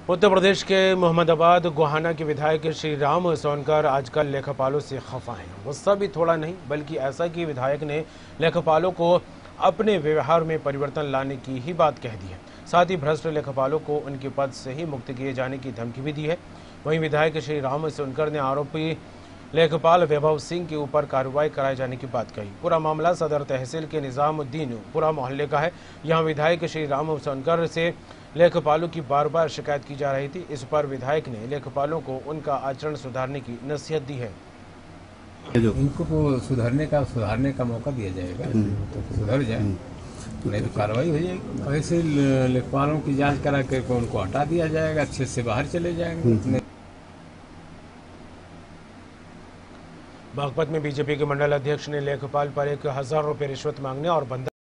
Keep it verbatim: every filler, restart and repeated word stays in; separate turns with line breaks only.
उत्तर प्रदेश के मोहम्मदाबाद गोहाना के विधायक श्री राम सोनकर आजकल लेखपालों से खफा हैं। गुस्सा भी थोड़ा नहीं बल्कि ऐसा कि विधायक ने लेखपालों को अपने व्यवहार में परिवर्तन लाने की ही बात कह दी है। साथ ही भ्रष्ट लेखपालों को उनके पद से ही मुक्त किए जाने की धमकी भी दी है। वहीं विधायक श्री राम सोनकर ने आरोपी लेखपाल वैभव सिंह के ऊपर कार्रवाई कराए जाने की बात कही। पूरा मामला सदर तहसील के निजामुद्दीन पूरा मोहल्ले का है। यहाँ विधायक श्री राम सोनकर से लेखपालों की बार बार शिकायत की जा रही थी। इस पर विधायक ने लेखपालों को उनका आचरण सुधारने की नसीहत दी है।
इनको को सुधारने का सुधारने का मौका दिया जाएगा तो सुधर जाए, नहीं तो कार्रवाई हो जाएगी। ऐसे लेखपालों की जांच करा के उनको हटा दिया जाएगा, अच्छे से बाहर चले जाएंगे।
बागपत में बीजेपी के मंडल अध्यक्ष ने लेखपाल पर एक हजार रुपए रिश्वत मांगने और बंधक